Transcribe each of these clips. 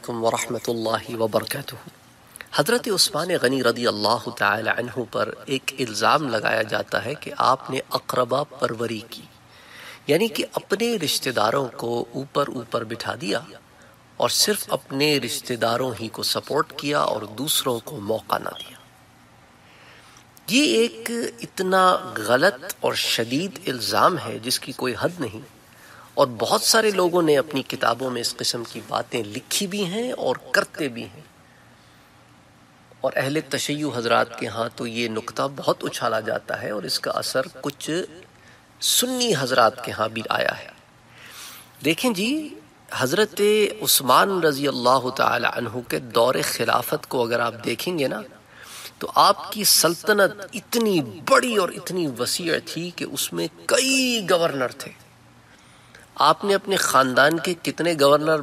علیکم ورحمۃ اللہ وبرکاتہ۔ حضرت عثمان غنی رضی اللہ تعالی عنہ پر ایک الزام لگایا جاتا ہے کہ آپ نے اقربا پروری کی، یعنی کہ اپنے رشتہ داروں کو اوپر بٹھا دیا اور صرف اپنے رشتہ داروں ہی کو سپورٹ کیا اور دوسروں کو موقع نہ دیا۔ یہ ایک اتنا غلط اور شدید الزام ہے جس کی کوئی حد نہیں، اور بہت سارے لوگوں نے اپنی کتابوں میں اس قسم کی باتیں لکھی بھی ہیں اور کرتے بھی ہیں، اور اہل تشیع حضرات کے ہاں تو یہ نکتہ بہت اچھالا جاتا ہے اور اس کا اثر کچھ سنی حضرات کے ہاں بھی آیا ہے۔ دیکھیں جی، حضرت عثمان رضی اللہ تعالی عنہ کے دور خلافت کو اگر آپ دیکھیں گے نا تو آپ کی سلطنت اتنی بڑی اور اتنی وسیع تھی کہ اس میں کئی گورنر تھے۔ آپ نے اپنے خاندان کے کتنے گورنر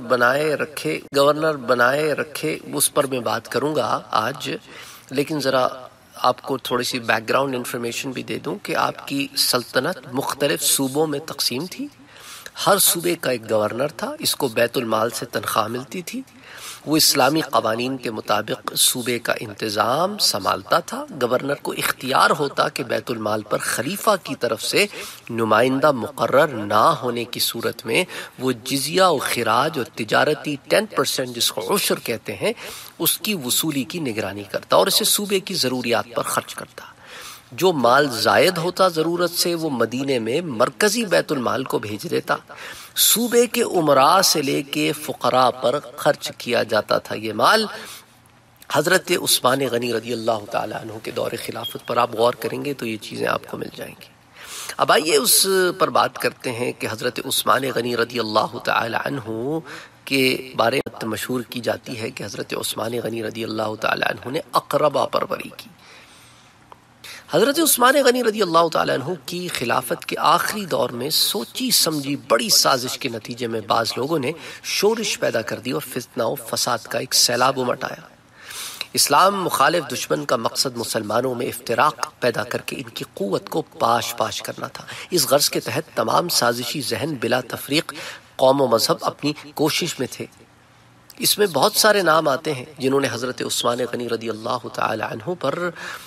بنائے رکھے اس پر میں بات کروں گا آج، لیکن ذرا آپ کو تھوڑی سی بیک گراؤنڈ انفارمیشن بھی دے دوں کہ آپ کی سلطنت مختلف صوبوں میں تقسیم تھی۔ ہر صوبے کا ایک گورنر تھا، اس کو بیت المال سے تنخواہ ملتی تھی، وہ اسلامی قوانین کے مطابق صوبے کا انتظام سنبھالتا تھا۔ گورنر کو اختیار ہوتا کہ بیت المال پر خلیفہ کی طرف سے نمائندہ مقرر نہ ہونے کی صورت میں وہ جزیہ و خراج اور تجارتی 10% جس کو عشر کہتے ہیں اس کی وصولی کی نگرانی کرتا اور اسے صوبے کی ضروریات پر خرچ کرتا۔ جو مال زائد ہوتا ضرورت سے وہ مدینے میں مرکزی بیت المال کو بھیج دیتا، صوبے کے امراء سے لے کے فقراء پر خرچ کیا جاتا تھا۔ یہ مال حضرت عثمان غنی رضی اللہ تعالی عنہ کے دور خلافت پر آپ غور کریں گے تو یہ چیزیں آپ کو مل جائیں گی۔ اب آئیے اس پر بات کرتے ہیں کہ حضرت عثمان غنی رضی اللہ تعالی عنہ کے بارے میں مشہور کی جاتی ہے کہ حضرت عثمان غنی رضی اللہ تعالی عنہ نے اقربا پروری کی۔ حضرت عثمان غنی رضی اللہ تعالی عنہ کی خلافت کے آخری دور میں سوچی سمجھی بڑی سازش کے نتیجے میں بعض لوگوں نے شورش پیدا کر دی اور فتنہ و فساد کا ایک سیلاب امٹایا۔ اسلام مخالف دشمن کا مقصد مسلمانوں میں افتراق پیدا کر کے ان کی قوت کو پاش کرنا تھا۔ اس غرض کے تحت تمام سازشی ذہن بلا تفریق قوم و مذہب اپنی کوشش میں تھے۔ اس میں بہت سارے نام آتے ہیں جنہوں نے حضرت عثمان غنی رضی اللہ تعالی عنہ پر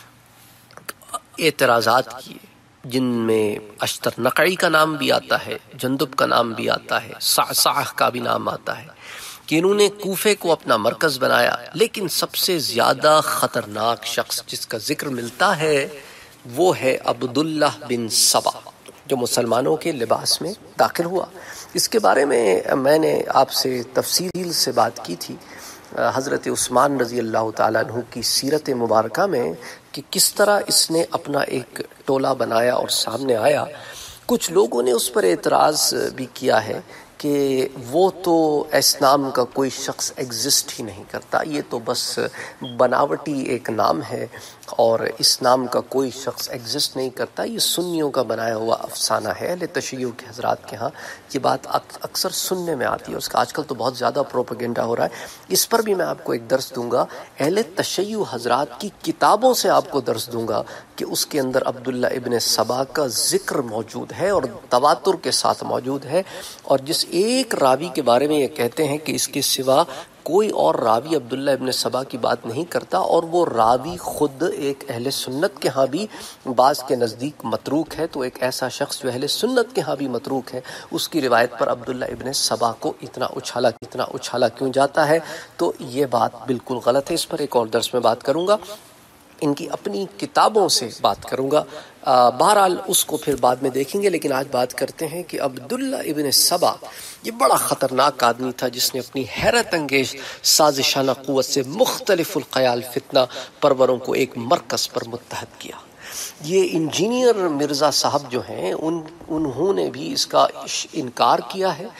اعتراضات کیے، جن میں اشتر نقعی کا نام بھی آتا ہے، جندب کا نام بھی آتا ہے، صعصع کا بھی نام آتا ہے، کہ انہوں نے کوفے کو اپنا مرکز بنایا۔ لیکن سب سے زیادہ خطرناک شخص جس کا ذکر ملتا ہے وہ ہے عبداللہ بن سبا، جو مسلمانوں کے لباس میں داخل ہوا۔ اس کے بارے میں نے آپ سے تفصیل سے بات کی تھی حضرت عثمان رضی اللہ تعالیٰ عنہ کی سیرت مبارکہ میں، کہ کس طرح اس نے اپنا ایک ٹولہ بنایا اور سامنے آیا۔ کچھ لوگوں نے اس پر اعتراض بھی کیا ہے کہ وہ تو اس نام کا کوئی شخص ایگزسٹ ہی نہیں کرتا، یہ تو بس بناوٹی ایک نام ہے اور اس نام کا کوئی شخص ایگزسٹ نہیں کرتا، یہ سنیوں کا بنایا ہوا افسانہ ہے۔ اہل تشیع کے حضرات کے ہاں یہ بات اکثر سننے میں آتی ہے، اس کا آج کل تو بہت زیادہ پروپیگنڈا ہو رہا ہے۔ اس پر بھی میں آپ کو ایک درس دوں گا، اہل تشیع حضرات کی کتابوں سے آپ کو درس دوں گا کہ اس کے اندر عبداللہ ابن سبا کا ذکر موجود ہے اور تواتر کے ساتھ موجود ہے، اور جس ایک راوی کے بارے میں یہ کہتے ہیں کہ اس کے سوا کوئی اور راوی عبداللہ ابن سبا کی بات نہیں کرتا، اور وہ راوی خود ایک اہل سنت کے ہاں بھی بعض کے نزدیک متروک ہے، تو ایک ایسا شخص جو اہل سنت کے ہاں بھی متروک ہے، اس کی روایت پر عبداللہ ابن سبا کو اتنا اچھالا کیوں جاتا ہے؟ تو یہ بات بالکل غلط ہے۔ اس پر ایک اور درس میں بات کروں گا، ان کی اپنی کتابوں سے بات کروں گا، بہرحال اس کو پھر بعد میں دیکھیں گے۔ لیکن آج بات کرتے ہیں کہ عبداللہ ابن سبا یہ بڑا خطرناک آدمی تھا جس نے اپنی حیرت انگیز سازشانہ قوت سے مختلف الخیال فتنہ پروروں کو ایک مرکز پر متحد کیا۔ یہ انجینئر مرزا صاحب جو ہیں انہوں نے بھی اس کا انکار کیا ہے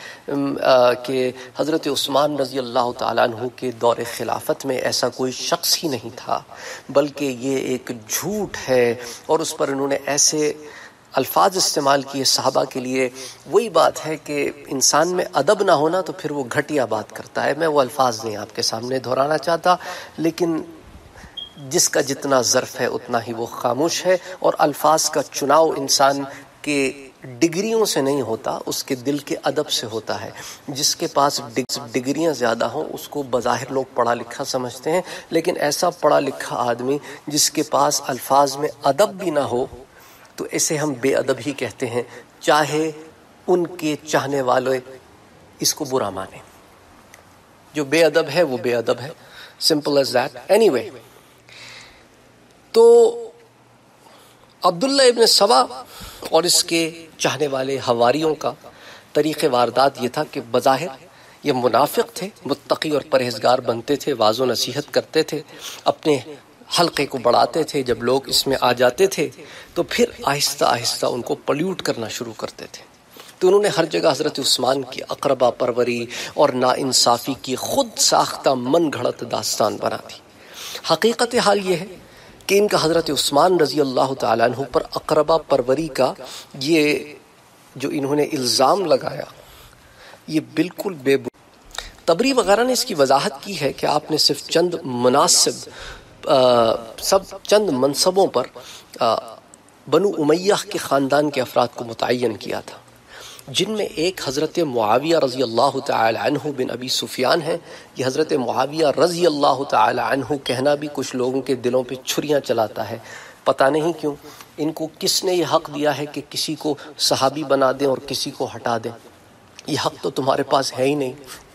کہ حضرت عثمان رضی اللہ تعالیٰ عنہ کے دور خلافت میں ایسا کوئی شخص ہی نہیں تھا، بلکہ یہ ایک جھوٹ ہے، اور اس پر انہوں نے ایسے الفاظ استعمال کیے صحابہ کے لیے۔ وہی بات ہے کہ انسان میں ادب نہ ہونا تو پھر وہ گھٹیا بات کرتا ہے۔ میں وہ الفاظ نہیں آپ کے سامنے دہرانا چاہتا، لیکن جس کا جتنا ظرف ہے اتنا ہی وہ خاموش ہے، اور الفاظ کا چناؤ انسان کے ڈگریوں سے نہیں ہوتا، اس کے دل کے ادب سے ہوتا ہے۔ جس کے پاس ڈگریاں زیادہ ہوں اس کو بظاہر لوگ پڑھا لکھا سمجھتے ہیں، لیکن ایسا پڑھا لکھا آدمی جس کے پاس الفاظ میں ادب بھی نہ ہو تو اسے ہم بے ادب ہی کہتے ہیں، چاہے ان کے چاہنے والے اس کو برا مانیں۔ جو بے ادب ہے وہ بے ادب ہے، simple as that. Anyway, تو عبداللہ ابن سبا اور اس کے چاہنے والے حواریوں کا طریق واردات یہ تھا کہ بظاہر یہ منافق تھے، متقی اور پرہیزگار بنتے تھے، واعظ و نصیحت کرتے تھے، اپنے حلقے کو بڑھاتے تھے، جب لوگ اس میں آ جاتے تھے تو پھر آہستہ آہستہ ان کو پلیوٹ کرنا شروع کرتے تھے۔ تو انہوں نے ہر جگہ حضرت عثمان کی اقربا پروری اور ناانصافی کی خود ساختہ من گھڑت داستان بنا دی۔ حقیقت حال یہ ہے کہ ان کا حضرت عثمان رضی اللہ تعالیٰ عنہ پر اقربا پروری کا یہ جو انہوں نے الزام لگایا یہ بالکل بے بنیاد۔ طبری وغیرہ نے اس کی وضاحت کی ہے کہ آپ نے صرف چند منصبوں پر بنو امیہ کے خاندان کے افراد کو متعین کیا تھا، جن میں ایک حضرت معاویہ رضی اللہ تعالی عنہ بن ابی سفیان ہیں۔ یہ حضرت معاویہ رضی اللہ تعالی عنہ کہنا بھی کچھ لوگوں کے دلوں پہ چھریاں چلاتا ہے، پتہ نہیں کیوں۔ ان کو کس نے یہ حق دیا ہے کہ کسی کو صحابی بنا دیں اور کسی کو ہٹا دیں؟ یہ حق تو تمہارے پاس ہے ہی نہیں۔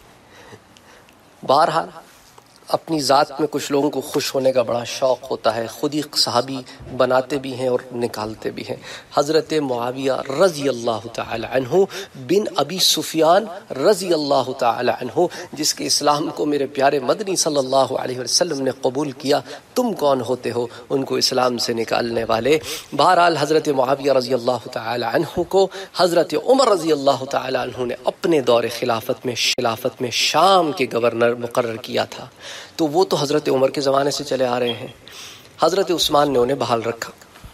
بہرحال اپنی ذات میں کچھ لوگوں کو خوش ہونے کا بڑا شوق ہوتا ہے، خود ہی صحابی بناتے بھی ہیں اور نکالتے بھی ہیں۔ حضرت معاویہ رضی اللہ تعالی عنہ بن ابی سفیان رضی اللہ تعالی عنہ، جس کے اسلام کو میرے پیارے مدنی صلی اللہ علیہ وسلم نے قبول کیا، تم کون ہوتے ہو ان کو اسلام سے نکالنے والے؟ بہرحال حضرت معاویہ رضی اللہ تعالی عنہ کو حضرت عمر رضی اللہ تعالی عنہ نے اپنے دور خلافت میں شام کے گورنر مقرر کیا تھا، تو وہ تو حضرت عمر کے زمانے سے چلے آ رہے ہیں۔ حضرت عثمان نے انہیں بحال رکھا۔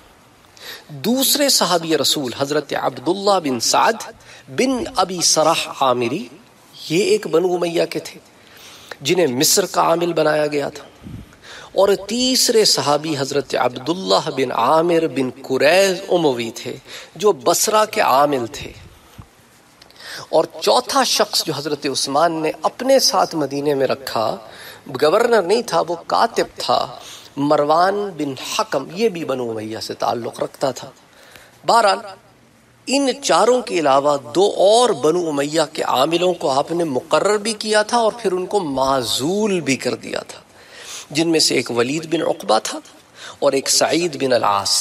دوسرے صحابی رسول حضرت عبداللہ بن سعد بن ابی سرح عامری، یہ ایک بنو امیہ کے تھے جنہیں مصر کا عامل بنایا گیا تھا، اور تیسرے صحابی حضرت عبداللہ بن عامر بن قریظ اموی تھے جو بصرہ کے عامل تھے، اور چوتھا شخص جو حضرت عثمان نے اپنے ساتھ مدینے میں رکھا، گورنر نہیں تھا، وہ کاتب تھا، مروان بن حکم، یہ بھی بنو امیہ سے تعلق رکھتا تھا۔ بہرحال ان چاروں کے علاوہ دو اور بنو امیہ کے عاملوں کو آپ نے مقرر بھی کیا تھا اور پھر ان کو معزول بھی کر دیا تھا، جن میں سے ایک ولید بن عقبہ تھا اور ایک سعید بن العاص۔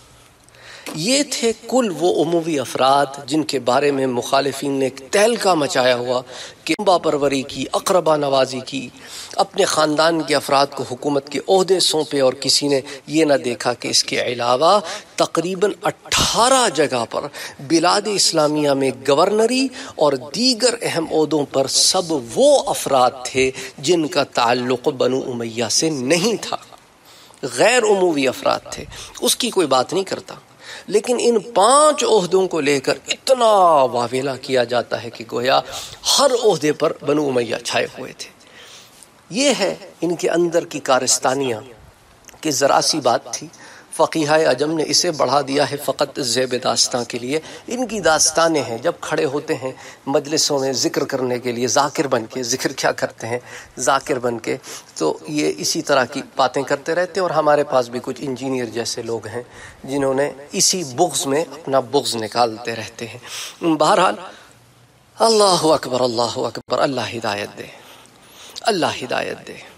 یہ تھے کل وہ اموی افراد جن کے بارے میں مخالفین نے ایک تہلکہ مچایا ہوا کہ انبا پروری کی، اقربا نوازی کی، اپنے خاندان کے افراد کو حکومت کے عہدے سونپے، اور کسی نے یہ نہ دیکھا کہ اس کے علاوہ تقریباً 18 جگہ پر بلاد اسلامیہ میں گورنری اور دیگر اہم عہدوں پر سب وہ افراد تھے جن کا تعلق بنو امیہ سے نہیں تھا، غیر اموی افراد تھے، اس کی کوئی بات نہیں کرتا، لیکن ان 5 عہدوں کو لے کر اتنا واویلا کیا جاتا ہے کہ گویا ہر عہدے پر بنو امیہ چھائے ہوئے تھے۔ یہ ہے ان کے اندر کی کارستانیاں کہ ذرا سی بات تھی، فقیہ عجم نے اسے بڑھا دیا ہے فقط زیب داستاں کے لیے۔ ان کی داستانیں ہیں، جب کھڑے ہوتے ہیں مجلسوں میں ذکر کرنے کے لیے، ذاکر بن کے، ذکر کیا کرتے ہیں ذاکر بن کے، تو یہ اسی طرح کی باتیں کرتے رہتے ہیں۔ اور ہمارے پاس بھی کچھ انجینئر جیسے لوگ ہیں جنہوں نے اسی بغض میں اپنا بغض نکالتے رہتے ہیں۔ بہرحال اللہ اکبر، اللہ اکبر، اللہ ہدایت دے، اللہ ہدایت دے۔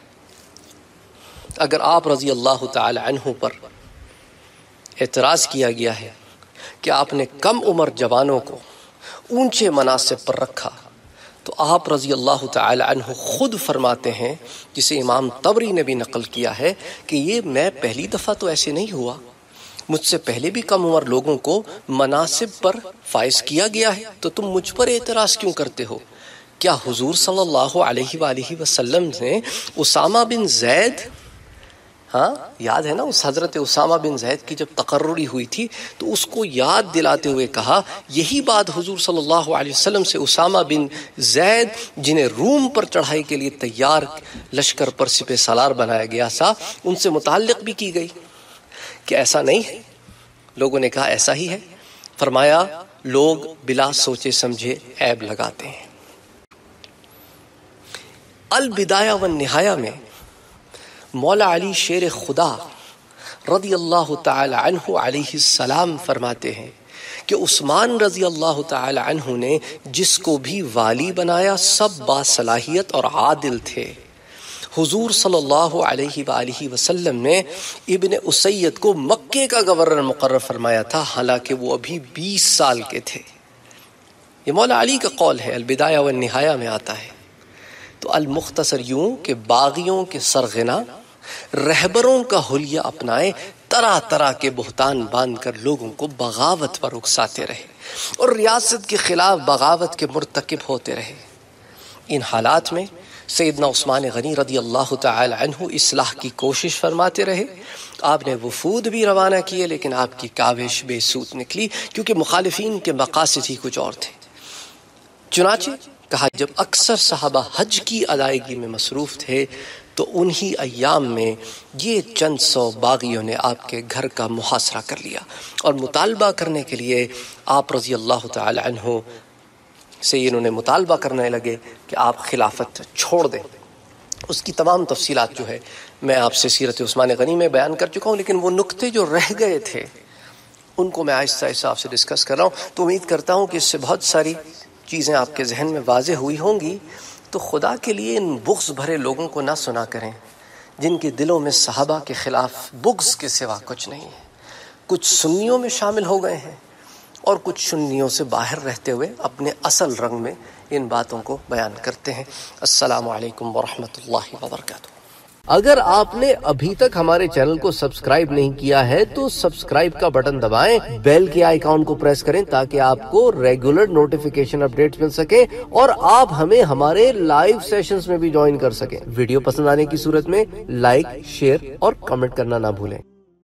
اگر آپ رضی اللہ تعالی عنہ پر اعتراض کیا گیا ہے کہ آپ نے کم عمر جوانوں کو اونچے مناصب پر رکھا، تو آپ رضی اللہ تعالی عنہ خود فرماتے ہیں، جسے امام طبری نے بھی نقل کیا ہے، کہ یہ میں پہلی دفعہ تو ایسے نہیں ہوا، مجھ سے پہلے بھی کم عمر لوگوں کو مناصب پر فائز کیا گیا ہے، تو تم مجھ پر اعتراض کیوں کرتے ہو؟ کیا حضور صلی اللہ علیہ وآلہ وسلم نے اسامہ بن زید، ہاں یاد ہے نا، اس حضرت اسامہ بن زید کی جب تقرری ہوئی تھی تو اس کو یاد دلاتے ہوئے کہا، یہی بات حضور صلی اللہ علیہ وسلم سے اسامہ بن زید جنہیں روم پر چڑھائی کے لیے تیار لشکر پر سپہ سالار بنایا گیا تھا، ان سے متعلق بھی کی گئی کہ ایسا نہیں ہے؟ لوگوں نے کہا ایسا ہی ہے۔ فرمایا لوگ بلا سوچے سمجھے عیب لگاتے ہیں۔ البدایہ والنہایہ میں مولا علی شیر خدا رضی اللہ تعالی عنہ علیہ السلام فرماتے ہیں کہ عثمان رضی اللہ تعالی عنہ نے جس کو بھی والی بنایا سب باصلاحیت اور عادل تھے۔ حضور صلی اللہ علیہ وآلہ وسلم نے ابن اسید کو مکے کا گورنر مقرر فرمایا تھا، حالانکہ وہ ابھی 20 سال کے تھے۔ یہ مولا علی کا قول ہے، البدایہ والنہایہ میں آتا ہے۔ تو المختصر یوں کہ باغیوں کے سرغنا، رہبروں کا حلیہ اپنائے، طرح طرح کے بہتان باندھ کر لوگوں کو بغاوت پر اکساتے رہے اور ریاست کے خلاف بغاوت کے مرتکب ہوتے رہے۔ ان حالات میں سیدنا عثمان غنی رضی اللہ تعالی عنہ اصلاح کی کوشش فرماتے رہے۔ آپ نے وفود بھی روانہ کیے، لیکن آپ کی کاوش بے سود نکلی، کیونکہ مخالفین کے مقاصد ہی کچھ اور تھے۔ چنانچہ کہا جب اکثر صحابہ حج کی ادائیگی میں مصروف تھے تو انہی ایام میں یہ چند 100 باغیوں نے آپ کے گھر کا محاصرہ کر لیا اور مطالبہ کرنے کے لیے آپ رضی اللہ تعالی عنہ سے انہوں نے مطالبہ کرنے لگے کہ آپ خلافت چھوڑ دیں۔ اس کی تمام تفصیلات جو ہے میں آپ سے سیرت عثمان غنی میں بیان کر چکا ہوں، لیکن وہ نقطے جو رہ گئے تھے ان کو میں آہستہ آہستہ آپ سے ڈسکس کر رہا ہوں۔ تو امید کرتا ہوں کہ اس سے بہت ساری چیزیں آپ کے ذہن میں واضح ہوئی ہوں گی۔ تو خدا کے لیے ان بغض بھرے لوگوں کو نہ سنا کریں جن کے دلوں میں صحابہ کے خلاف بغض کے سوا کچھ نہیں ہے۔ کچھ سنیوں میں شامل ہو گئے ہیں اور کچھ سنیوں سے باہر رہتے ہوئے اپنے اصل رنگ میں ان باتوں کو بیان کرتے ہیں۔ السلام علیکم ورحمۃ اللہ وبرکاتہ۔ اگر آپ نے ابھی تک ہمارے چینل کو سبسکرائب نہیں کیا ہے تو سبسکرائب کا بٹن دبائیں، بیل کے آئیکن کو پریس کریں تاکہ آپ کو ریگولر نوٹیفیکیشن اپڈیٹس مل سکے اور آپ ہمیں ہمارے لائیو سیشنز میں بھی جوائن کر سکیں۔ ویڈیو پسند آنے کی صورت میں لائک، شیئر اور کمنٹ کرنا نہ بھولیں۔